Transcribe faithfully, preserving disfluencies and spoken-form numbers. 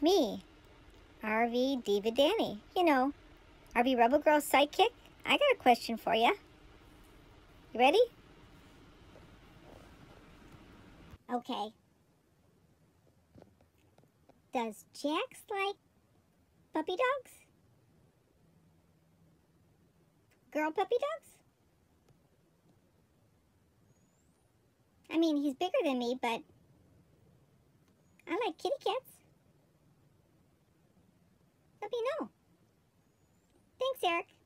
It's me, R V Diva Danni. You know, RVRebel Girl's sidekick. I got a question for you. You ready? Okay. Does Jax like puppy dogs? Girl puppy dogs? I mean, he's bigger than me, but I like kitty cats. Let me know. Thanks, Eric.